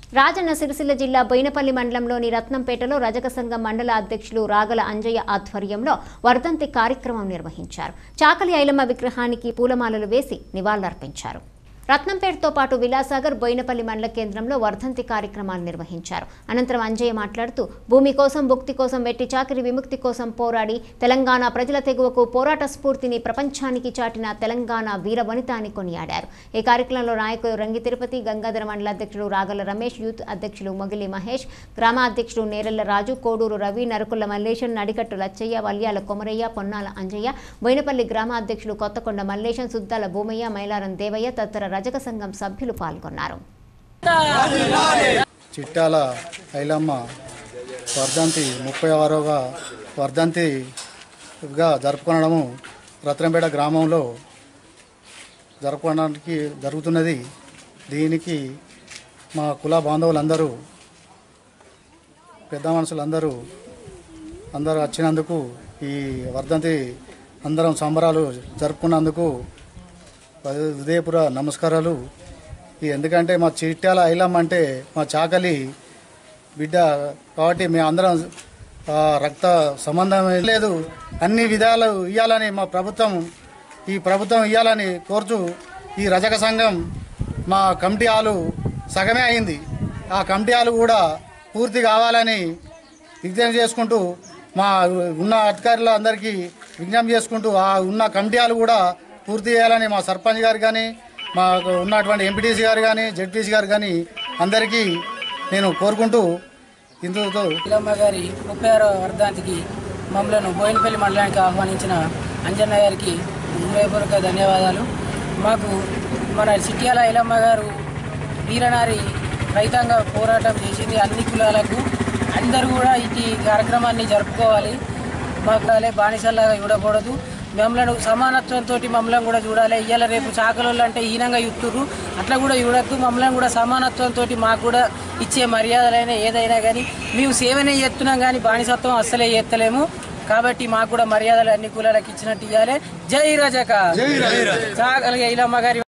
రాజన్న సిరిసిల్ల జిల్లా బోయినపల్లి మండలంలోని రత్నంపేటలో రజక సంఘం మండల అధ్యక్షులు రాగల అంజయ్య ఆధ్వర్యంలో వర్ధంతి కార్యక్రమం నిర్వహించారు. చాకలి ఐలమ్మ విగ్రహానికి పూలమాలలు వేసి నివాళులర్పించారు. రత్నంపేటతో పాటు విలాసాగర్ బోయినపల్లి మండల కేంద్రంలో వర్ధంతి కార్యక్రమాలు నిర్వహించారు. అనంతరం అంజయ్య మాట్లాడుతూ భూమి కోసం భుక్తి కోసం వెట్టి చాకిరి విముక్తి కోసం పోరాడి తెలంగాణ ప్రజల తెగువకు పోరాట స్ఫూర్తిని ప్రపంచానికి చాటిన తెలంగాణ వీర వనిత అని కొనియాడారు. ఈ కార్యక్రమంలో నాయకులు రంగి తిరుపతి, గంగాధర మండల అధ్యక్షుడు రాగల రమేష్, యూత్ అధ్యక్షులు మొగిలి మహేష్, గ్రామ అధ్యక్షుడు నేరెళ్ల రాజు, కోడూరు రవి, నరకుల మల్లేశం, నడికట్టు లచ్చయ్య, వల్యాల కొమరయ్య, పొన్నాల అంజయ్య, బోయినపల్లి గ్రామ అధ్యక్షుడు కొత్తకొండ మల్లేశం, సుద్దాల భూమయ్య, మైలారం దేవయ్య తదితర రజక సంఘం సభ్యులు పాల్గొన్నారు. చిట్టాల ఐలమ్మ వర్ధంతి 36వ వర్ధంతిగా జరుపుకోవడము రత్నంపేట గ్రామంలో జరుపుకోవడానికి జరుగుతున్నది. దీనికి మా కుల బాంధవులందరూ, పెద్ద మనుషులందరూ వచ్చినందుకు, ఈ వర్ధంతి అందరం సంబరాలు జరుపుకున్నందుకు హృదయపూర్వ నమస్కారాలు. ఎందుకంటే మా చిట్టాల ఐలమ్మ అంటే మా చాకలి బిడ్డ కాబట్టి మేము అందరం రక్త సంబంధం లేదు, అన్ని విధాలు ఇవ్వాలని ఈ ప్రభుత్వం ఇవ్వాలని కోరుతూ ఈ రజక సంఘం మా కమిటీ హాలు సగమే అయింది. ఆ కమిటీ హాలు కూడా పూర్తి కావాలని విజ్ఞప్తి చేసుకుంటూ, మా ఉన్న అధికారులు అందరికీ విజ్ఞప్తి చేసుకుంటూ ఆ ఉన్న కమిటీ హాలు కూడా పూర్తి చేయాలని మా సర్పంచ్ గారు కానీ, మాకు ఉన్నటువంటి ఎంపీటీసీ గారు కానీ, జెడ్పీసీ గారు కానీ అందరికీ నేను కోరుకుంటూ ఇందుతో ఐలమ్మ గారి 36వ వర్ధంతికి మమ్మల్ని బోయినపల్లి మండలానికి ఆహ్వానించిన అంజన్న గారికి హృదయపూర్వక ధన్యవాదాలు. మాకు మన చిట్యాల ఐలమ్మ గారు వీరనారి రైతాంగ పోరాటం చేసింది. అన్ని కులాలకు అందరూ కూడా ఈ కార్యక్రమాన్ని జరుపుకోవాలి. మాకు బానిసల్లాగా చూడకూడదు, మమ్మల్ని సమానత్వంతో మమ్మల్ని కూడా చూడాలి. ఇవాళ రేపు చాకలోళ్ళు అంటే హీనంగా చూస్తుర్రు, అట్లా కూడా చూడద్దు. మమ్మల్ని కూడా సమానత్వంతో మాకు కూడా ఇచ్చే మర్యాదలైనా ఏదైనా కానీ మేము సేవనే చేస్తున్నాం, కానీ బానిసత్వం అస్సలే చేస్తలేము. కాబట్టి మాకు కూడా మర్యాదలు అన్ని కులాలకు ఇచ్చినట్టు ఇవ్వాలి. జై రజక, చాకలి ఐలమ్మ గారి